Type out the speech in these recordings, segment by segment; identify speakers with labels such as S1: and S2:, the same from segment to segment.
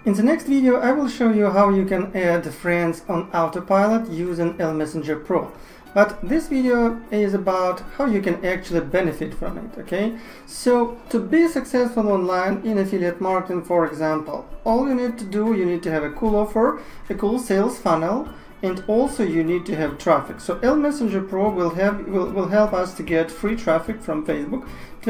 S1: In the next video, I will show you how you can add friends on autopilot using ELMESSENGER PRO. But this video is about how you can actually benefit from it, okay? So, to be successful online in affiliate marketing, for example, all you need to do, you need to have a cool offer, a cool sales funnel, and also you need to have traffic. So ELMESSENGER PRO will help us to get free traffic from Facebook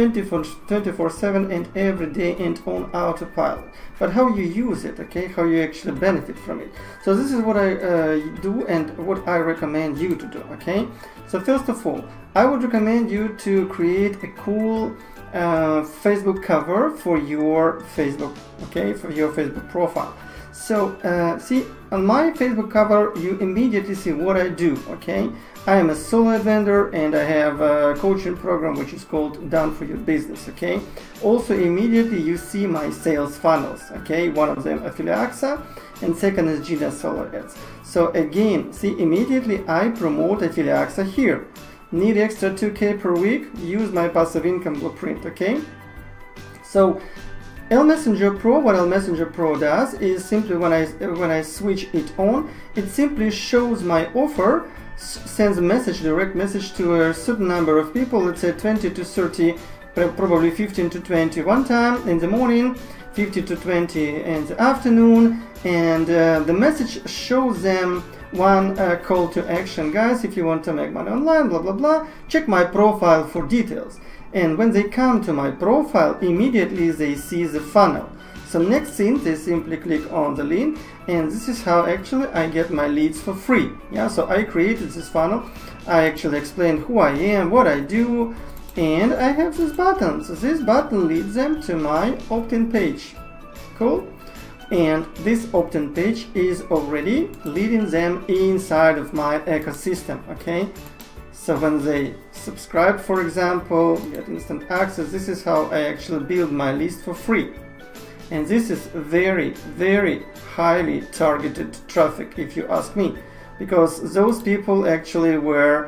S1: 24/7 and every day and on autopilot. But how you use it, okay, how you actually benefit from it. So this is what I do and what I recommend you to do, okay? So first of all, I would recommend you to create a cool Facebook cover for your Facebook, okay, for your Facebook profile. So see, on my Facebook cover you immediately see what I do, okay? I am a solo vendor and I have a coaching program which is called Done For Your Business, okay? Also immediately you see my sales funnels, okay? One of them 𝗂𝐿MESSENGER and second is Gina Solo Ads. So again, see, immediately I promote 𝗂𝐿MESSENGER here. Need extra 2K per week? Use my passive income blueprint, okay? So ELMESSENGER PRO, what ELMESSENGER PRO does is simply when I switch it on, it simply shows my offer, sends a message, direct message to a certain number of people, let's say 20 to 30, probably 15 to 20 one time in the morning, 50 to 20 in the afternoon, and the message shows them one call to action. Guys, if you want to make money online, blah blah blah, check my profile for details. And when they come to my profile, immediately they see the funnel. So next thing, they simply click on the link, and this is how actually I get my leads for free. Yeah, so I created this funnel. I actually explained who I am, what I do, and I have this button. So this button leads them to my opt-in page. Cool. And this opt-in page is already leading them inside of my ecosystem, okay? So when they subscribe, for example, get instant access. This is how I actually build my list for free. And this is very, very highly targeted traffic, if you ask me, because those people actually were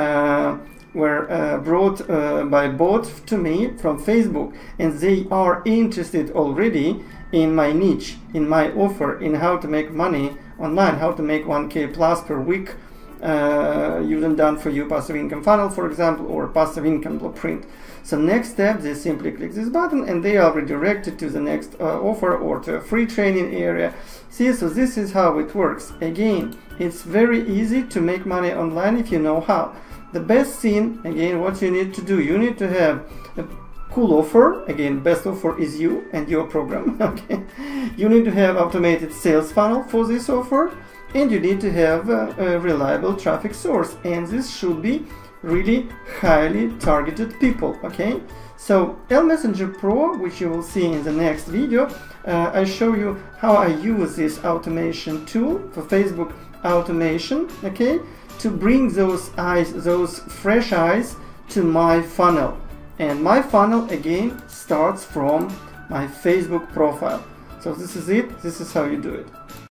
S1: brought by bot to me from Facebook, and they are interested already in my niche, in my offer, in how to make money online, how to make 1K plus per week using Done For You passive income funnel, for example, or passive income blueprint. So next step, they simply click this button and they are redirected to the next offer or to a free training area. See, so this is how it works. Again, it's very easy to make money online if you know how. The best thing, again, what you need to do, you need to have a cool offer. Again, best offer is you and your program, okay? You need to have automated sales funnel for this offer, and you need to have a reliable traffic source, and this should be really highly targeted people, okay? So ELMESSENGER PRO, which you will see in the next video, I show you how I use this automation tool for Facebook automation, okay, to bring those eyes, those fresh eyes to my funnel. And my funnel again starts from my Facebook profile. So this is it, this is how you do it.